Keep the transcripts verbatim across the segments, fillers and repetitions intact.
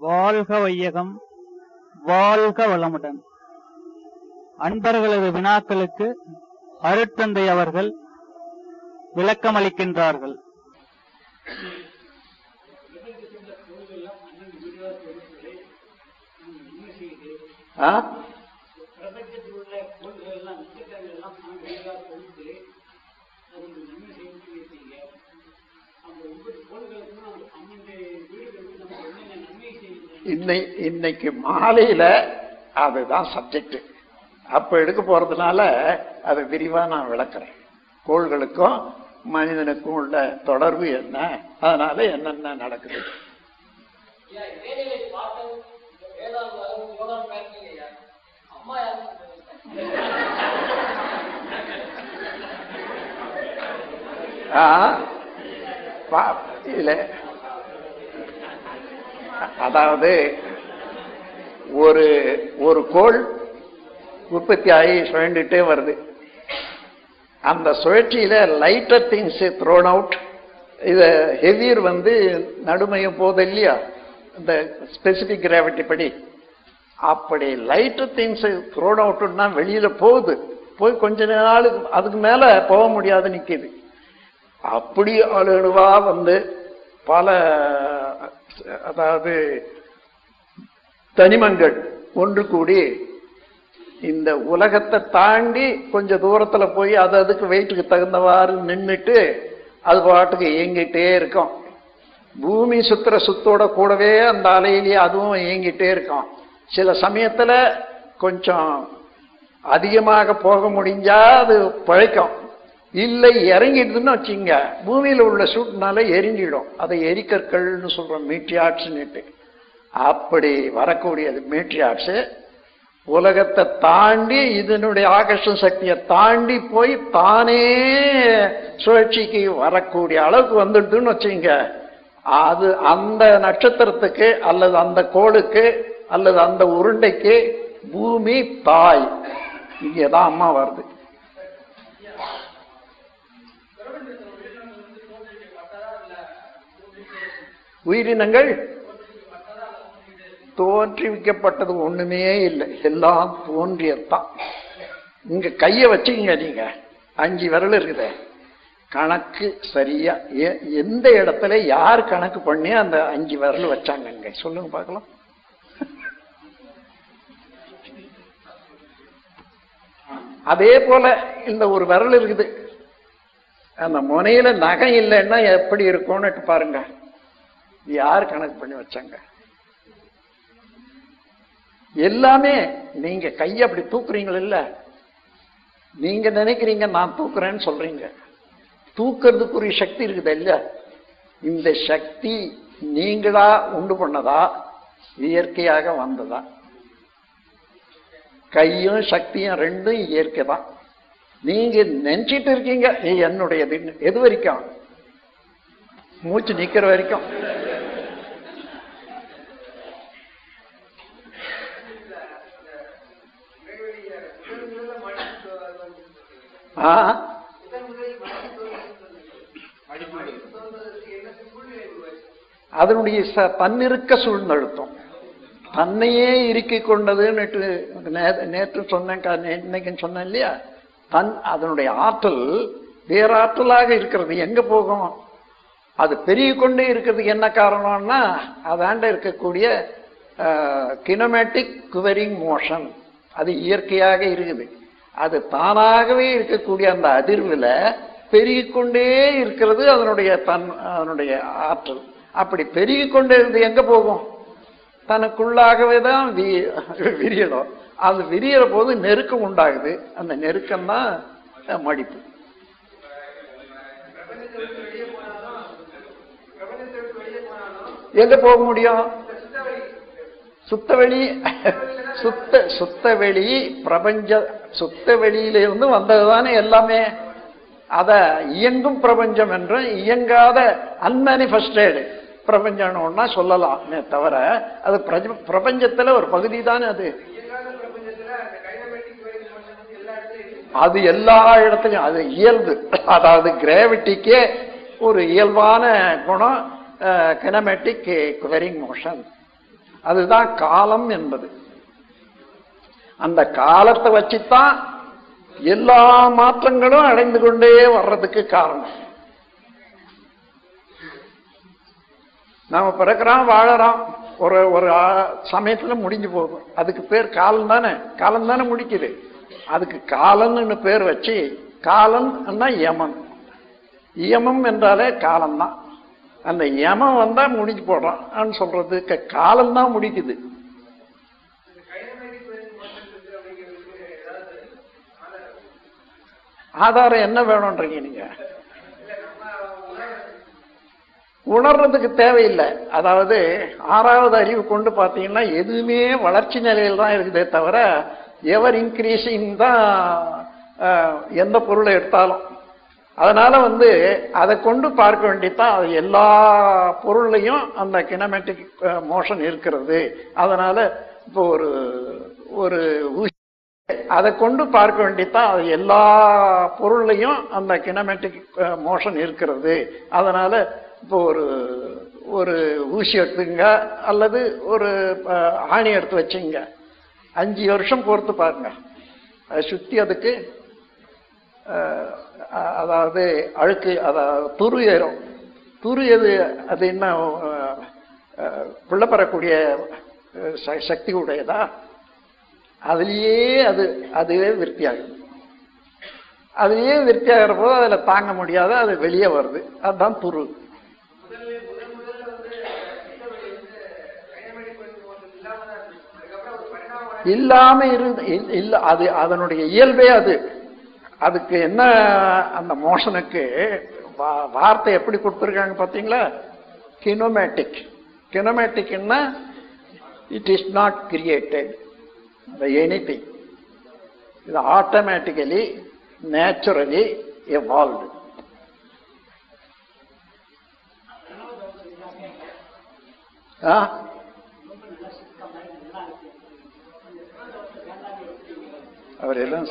வாழ்க வையகம், வாழ்க வளமுடன். அன்பர்களது வினாக்களுக்கு அருட்தந்தை அவர்கள் விளக்கமளிக்கின்றார்கள். இன்னைக்கு மாலையில அதுதான் சப்ஜெக்ட். அப்ப எடுக்க போறதுனால அதை விரிவா நான் விளக்குறேன். கோள்களுக்கும் மனிதனுக்கும் உள்ள தொடர்பு என்ன, அதனால என்னென்ன நடக்குது. இல்ல, அதாவது ஒரு ஒரு கோள் உற்பத்தி ஆகி சுழண்டுட்டே வருது. அந்த சுழற்சியில லைட்டர் திங்ஸ் த்ரோன் அவுட், இத ஹெவியர் வந்து நடுமையும் போது இல்லையா, இந்த ஸ்பெசிபிக் கிராவிட்டி படி. அப்படி லைட்டர் திங்ஸ் த்ரோன் அவுட்னா வெளியில போகுது, போய் கொஞ்ச நாளுக்கு அதுக்கு மேல போக முடியாது, நிக்குது. அப்படி அழுவா வந்து பல, அதாவது தனிமங்கள் ஒன்று கூடி இந்த உலகத்தை தாண்டி கொஞ்சம் தூரத்துல போய் அது அதுக்கு வெயிட்டுக்கு தகுந்தவாறு நின்றுட்டு அது பாட்டுக்கு இயங்கிட்டே இருக்கும். பூமி சுத்துற சுத்தோட கூடவே அந்த அலையிலேயே அதுவும் இயங்கிட்டே இருக்கும். சில சமயத்துல கொஞ்சம் அதிகமாக போக முடிஞ்சா அது பழைக்கும், இல்லை இறங்கிடுதுன்னு வச்சுங்க, பூமியில உள்ள சூட்டுனால எரிஞ்சிடும். அதை எரிக்கற்கள்னு சொல்றோம், மீட்டியாட்ஸ்னுட்டு. அப்படி வரக்கூடியது மீட்டியாட்ஸ் உலகத்தை தாண்டி இதனுடைய ஆகர்ஷண சக்தியை தாண்டி போய் தானே சுழற்சிக்கு வரக்கூடிய அளவுக்கு வந்துடுதுன்னு வச்சுங்க, அது அந்த நட்சத்திரத்துக்கு அல்லது அந்த கோளுக்கு அல்லது அந்த உருண்டைக்கு பூமி தாய். இங்கேதான் அம்மா வருது. உயிரினங்கள் தோற்றுவிக்கப்பட்டது ஒண்ணுமே இல்லை, எல்லாம் தோன்றியதான். இங்க கைய வச்சுக்கீங்க, நீங்க அஞ்சு விரல் இருக்குது, கணக்கு சரியா எந்த இடத்துல யார் கணக்கு பண்ணி அந்த அஞ்சு விரல் வச்சாங்க சொல்லுங்க பார்க்கலாம். அதே போல இந்த ஒரு விரல் இருக்குது, அந்த முனையில நகை இல்லைன்னா எப்படி இருக்கும்னு பாருங்க, யார் கணக்கு பண்ணி வச்சாங்க? எல்லாமே நீங்க கைய அப்படி தூக்குறீங்களா, இல்ல நீங்க நினைக்கிறீங்க நான் தூக்குறேன்னு சொல்றீங்க, தூக்குறதுக்குரிய சக்தி இருக்குது இல்ல. இந்த சக்தி நீங்களா உண்டு பண்ணதா, இயற்கையாக வந்ததா? கையும் சக்தியும் ரெண்டும் இயற்கை தான். நீங்க நினைச்சிட்டு இருக்கீங்க என்னுடையது. எது வரைக்கும்? மூச்சு நிக்கிற வரைக்கும். அதனுடைய தன்னிருக்க சூழ்நிறுத்தம், தன்னையே இறுக்கி கொண்டதுன்னு நேற்று சொன்னேன், இன்னைக்கு சொன்னேன் இல்லையா. தன் அதனுடைய ஆற்றல் வேற ஆற்றலாக இருக்கிறது எங்க போகும்? அது பெருகி கொண்டே இருக்கிறதுக்கு என்ன காரணம்னா, அதாண்ட இருக்கக்கூடிய கினமேட்டிக் குவரிங் மோஷன், அது இயற்கையாக இருக்குது. அது தானாகவே இருக்கக்கூடிய அந்த அதிர்வுல பெருகிக்கொண்டே இருக்கிறது அதனுடைய தன் அதனுடைய ஆற்றல். அப்படி பெருகிக்கொண்டே இருந்து எங்க போகும்? தனக்குள்ளாகவே தான் விரியணும். அது விரியற போது நெருக்கம் உண்டாகுது, அந்த நெருக்கம் தான் மடிப்பு. எங்க போக முடியும்? சுத்தவெளி. சுத்த சுத்தவெளி பிரபஞ்ச சுத்தவெளியிலிருந்து வந்ததுதானே எல்லாமே. அத இயங்கும் பிரபஞ்சம் என்று இயங்காத அன்மேனிஃபெஸ்டட் பிரபஞ்சம்னா சொல்லலாமே தவிர, அது பிரபஞ்சத்துல ஒரு பகுதி தானே. அது அது எல்லா இடத்துலயும் அது இயல்பு. அதாவது கிராவிட்டிக்கே ஒரு இயல்பான குணம் கினமேட்டிக் குவரிங் மோஷன். அதுதான் காலம் என்பது. அந்த காலத்தை வச்சுத்தான் எல்லா மாற்றங்களும் அடைந்து கொண்டே வர்றதுக்கு காரணம். நாம பிறக்கிறோம், வாழறோம், ஒரு ஒரு சமயத்துல முடிஞ்சு போகும். அதுக்கு பேர் காலம் தானே. காலம் தானே முடிக்குது. அதுக்கு காலன்னு பேர் வச்சு, காலம்னா யமன். யமம் என்றாலே காலம்தான். அந்த யமம் வந்தா முடிஞ்சு போடுறான் சொல்றதுக்கு காலம் தான் முடிக்குது. ஆதாரம் என்ன வேணும்ன்றீங்க நீங்க? உணர்றதுக்கு தேவையில்லை. அதாவது ஆறாவது அறிவு கொண்டு பார்த்தீங்கன்னா எதுவுமே வளர்ச்சி நிலையில் தான் இருக்குதே தவிர எவர் இன்க்ரீசிங் தான் எந்த பொருளை எடுத்தாலும். அதனால வந்து அதை கொண்டு பார்க்க வேண்டியதான். அது எல்லா பொருளையும் அந்த கினமேட்டிக் மோஷன் இருக்கிறது. அதனால இப்போ ஒரு ஒரு அதை கொண்டு பார்க்க வேண்டியதான். அது எல்லா பொருளையும் அந்த கினமேட்டிக் மோஷன் இருக்கிறது. அதனால இப்போ ஒரு ஒரு ஊசி எடுத்துங்க அல்லது ஒரு ஆணி எடுத்து வச்சுங்க, அஞ்சு வருஷம் பொறுத்து பாருங்க, அதை சுற்றி அதுக்கு அதாவது அழுக்கு, அதாவது துரு ஏறும். துரு எது? அது என்ன பிள்ளை பெறக்கூடிய சக்தி உடையதா? அதுலேயே அது அதுவே விருத்தியாகுது. அதுவே விருத்தியாகிற போது அதில் தாங்க முடியாத அது வெளியே வருது. அதுதான் துரு. இல்லாம இரு இல்ல, அது அதனுடைய இயல்பே அது. அதுக்கு என்ன, அந்த மோஷனுக்கு வார்த்தை எப்படி கொடுத்துருக்காங்க பார்த்தீங்களா? கினோமேட்டிக். கினோமேட்டிக்னா it is not created by anything. இது ஆட்டோமேட்டிக்கலி நேச்சுரலி எவால்வ்டு. ஆ அவர் எல்லாம்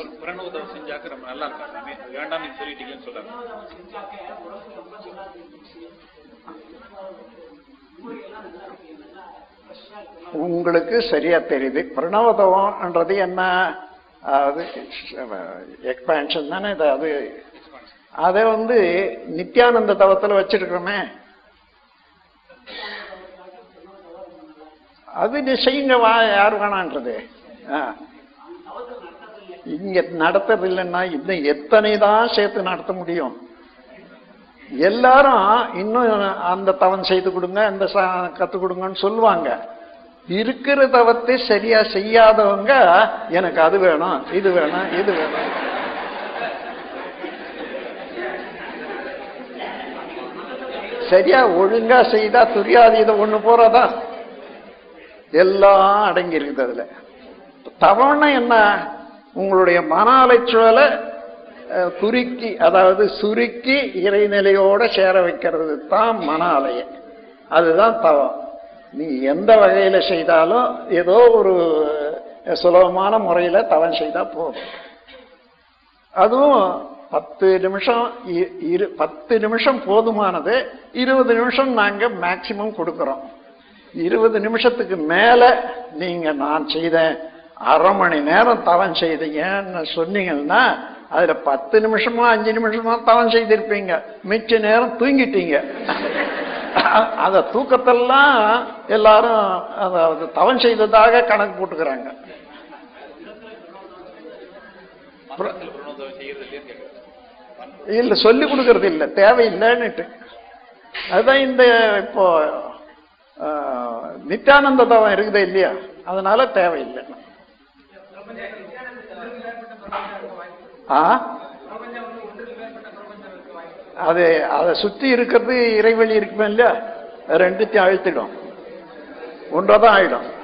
உங்களுக்கு சரியா தெரியுது. பிரணவதவம்ன்றது என்ன? அது எக்ஸ்பான்ஷன் தானே. அது அதை வந்து நித்யானந்த தவத்தில் வச்சிருக்கிறோமே, அது செய்யுங்க வா, யார் வேணான்றது. இங்க நடத்துறது இல்லைன்னா இன்னும் எத்தனை தான் சேர்த்து நடத்த முடியும்? எல்லாரும் இன்னும் அந்த தவம் செய்து கொடுங்க, அந்த கத்து கொடுங்கன்னு சொல்லுவாங்க. இருக்கிற தவத்தை சரியா செய்யாதவங்க எனக்கு அது வேணும், இது வேணும், இது வேணும். சரியா ஒழுங்கா செய்தா துரியாதீத ஒண்ணு போறதா எல்லாம் அடங்கி இருக்குது அதுல. தவம்னா என்ன? உங்களுடைய மன அலைச்சூழலை குறுக்கி, அதாவது சுருக்கி இறைநிலையோட சேர வைக்கிறது தான் மன அலைய. அதுதான் தவம். நீ எந்த வகையில செய்தாலும் ஏதோ ஒரு சுலபமான முறையில தவம் செய்தா போதும். அதுவும் பத்து நிமிஷம் இரு பத்து நிமிஷம் போதுமானது. இருபது நிமிஷம் நாங்க மேக்சிமம் கொடுக்கிறோம். இருபது நிமிஷத்துக்கு மேல நீங்க நான் செய்தேன் அரை மணி நேரம் தவம் செய்தீங்கன்னு சொன்னீங்கன்னா அதுல பத்து நிமிஷமா அஞ்சு நிமிஷமா தவம் செய்திருப்பீங்க, மிச்ச நேரம் தூங்கிட்டீங்க. அத தூக்கத்தெல்லாம் எல்லாரும் அதாவது தவம் செய்ததாக கணக்கு போட்டுக்கிறாங்க. இல்ல சொல்லி கொடுக்கறது இல்ல, தேவையில்லைன்னுட்டு. அதுதான் இந்த இப்போ நித்யானந்த தவம் இருக்குதே இல்லையா, அதனால தேவையில்லை. அது அதை சுத்தி இருக்கிறது இறைவெளி இருக்குமே இல்லையா, ரெண்டுத்தையும் அழுத்திடும், ஒன்றாதான் ஆயிடும்.